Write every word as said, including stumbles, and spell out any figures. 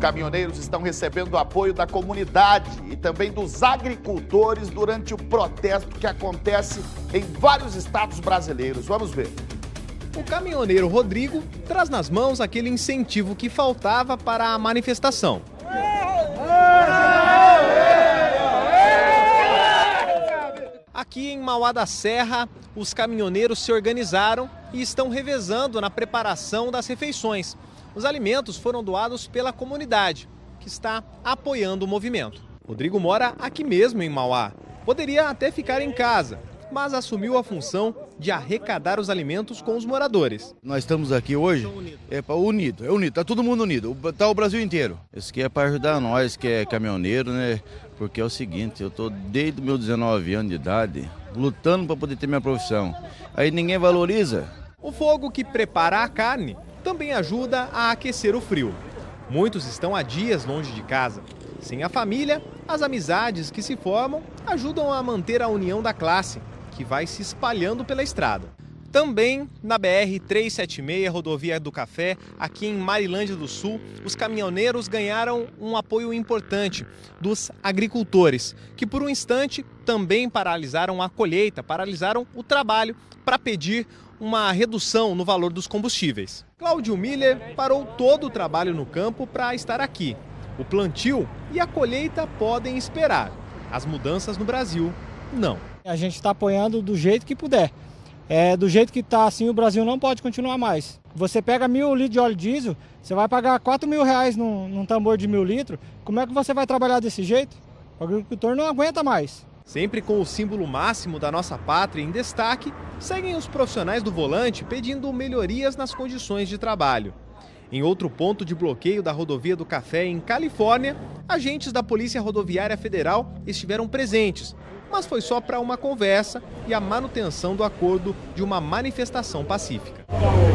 caminhoneiros estão recebendo apoio da comunidade e também dos agricultores durante o protesto que acontece em vários estados brasileiros. Vamos ver. O caminhoneiro Rodrigo traz nas mãos aquele incentivo que faltava para a manifestação. Aqui em Mauá da Serra, os caminhoneiros se organizaram e estão revezando na preparação das refeições. Os alimentos foram doados pela comunidade, que está apoiando o movimento. Rodrigo mora aqui mesmo em Mauá. Poderia até ficar em casa, mas assumiu a função de arrecadar os alimentos com os moradores. Nós estamos aqui hoje é para unido, é unido, tá todo mundo unido, tá o Brasil inteiro. Isso aqui é para ajudar nós que é caminhoneiro, né? Porque é o seguinte, eu tô desde os meus dezenove anos de idade lutando para poder ter minha profissão. Aí ninguém valoriza. O fogo que prepara a carne também ajuda a aquecer o frio. Muitos estão há dias longe de casa. Sem a família, as amizades que se formam ajudam a manter a união da classe, que vai se espalhando pela estrada. Também na B R trezentos e setenta e seis, rodovia do Café, aqui em Marilândia do Sul, os caminhoneiros ganharam um apoio importante dos agricultores, que por um instante também paralisaram a colheita, paralisaram o trabalho para pedir uma redução no valor dos combustíveis. Cláudio Miller parou todo o trabalho no campo para estar aqui. O plantio e a colheita podem esperar. As mudanças no Brasil, não. A gente está apoiando do jeito que puder. É, do jeito que está assim, o Brasil não pode continuar mais. Você pega mil litros de óleo diesel, você vai pagar quatro mil reais num, num tambor de mil litros. Como é que você vai trabalhar desse jeito? O agricultor não aguenta mais. Sempre com o símbolo máximo da nossa pátria em destaque, seguem os profissionais do volante pedindo melhorias nas condições de trabalho. Em outro ponto de bloqueio da rodovia do Café, em Califórnia, agentes da Polícia Rodoviária Federal estiveram presentes, mas foi só para uma conversa e a manutenção do acordo de uma manifestação pacífica.